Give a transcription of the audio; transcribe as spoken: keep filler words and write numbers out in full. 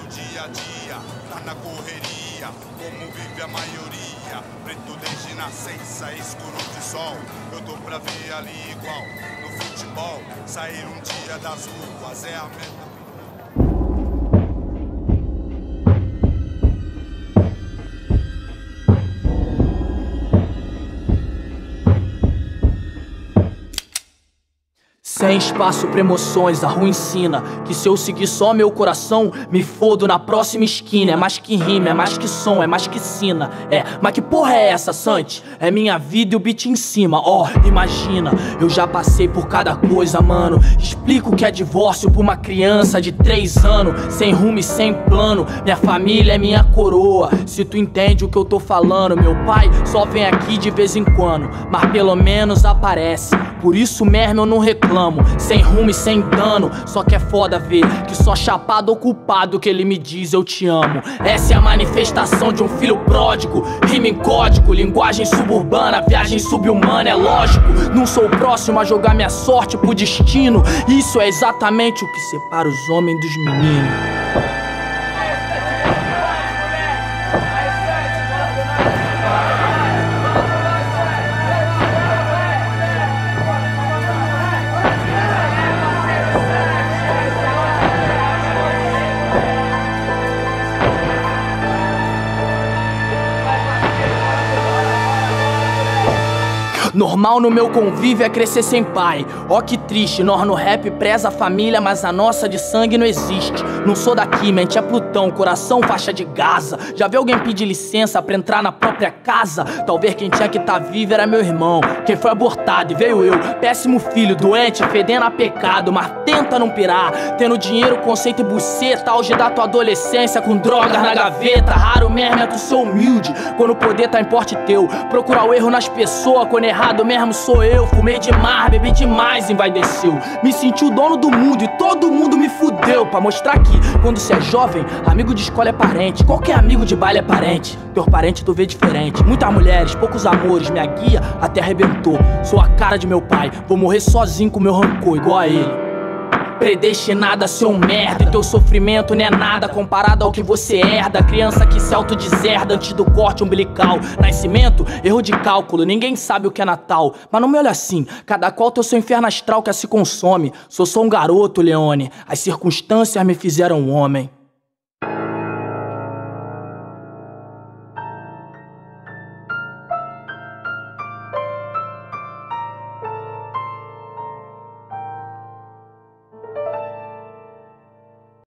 dia a dia, tá na correria, como vive a maioria. Preto desde nascença, escuro de sol. Eu tô pra ver ali igual no futebol. Sair um dia das ruas é a meta. Sem espaço pra emoções, a rua ensina que se eu seguir só meu coração, me fodo na próxima esquina. É mais que rima, é mais que som, é mais que sina. É, mas que porra é essa, Santi? É minha vida e o beat em cima, ó, oh, imagina. Eu já passei por cada coisa, mano. Explico que é divórcio pra uma criança de três anos, sem rumo e sem plano. Minha família é minha coroa, se tu entende o que eu tô falando. Meu pai só vem aqui de vez em quando, mas pelo menos aparece. Por isso mesmo eu não reclamo, sem rumo e sem dano. Só que é foda ver que só chapado ou culpado que ele me diz eu te amo. Essa é a manifestação de um filho pródigo. Rima em código, linguagem suburbana, viagem subhumana, é lógico. Não sou o próximo a jogar minha sorte pro destino. Isso é exatamente o que separa os homens dos meninos. Normal no meu convívio é crescer sem pai. Ó que triste, nós no rap preza a família, mas a nossa de sangue não existe. Não sou daqui, mente é Plutão, coração faixa de Gaza. Já viu alguém pedir licença pra entrar na própria casa? Talvez quem tinha que tá vivo era meu irmão, quem foi abortado e veio eu. Péssimo filho, doente, fedendo a pecado, mas tenta não pirar. Tendo dinheiro, conceito e buceta, auge da tua adolescência com drogas na gaveta. Raro mesmo é tu ser humilde, quando o poder tá em porte teu. Procurar o erro nas pessoas, quando errado mesmo sou eu. Fumei demais, bebi demais, envaideceu. Me senti o dono do mundo e todo mundo me fudeu. Pra mostrar que quando cê é jovem, amigo de escola é parente. Qualquer amigo de baile é parente. Teu parente tu vê diferente. Muitas mulheres, poucos amores, minha guia até arrebentou. Sou a cara de meu pai, vou morrer sozinho com meu rancor, igual a ele. Predestinada a ser um merda, e teu sofrimento não é nada comparado ao que você herda. Criança que se autodeserda antes do corte umbilical. Nascimento, erro de cálculo, ninguém sabe o que é Natal. Mas não me olha assim, cada qual tem o seu inferno astral que se consome. Sou só um garoto, Leone, as circunstâncias me fizeram um homem.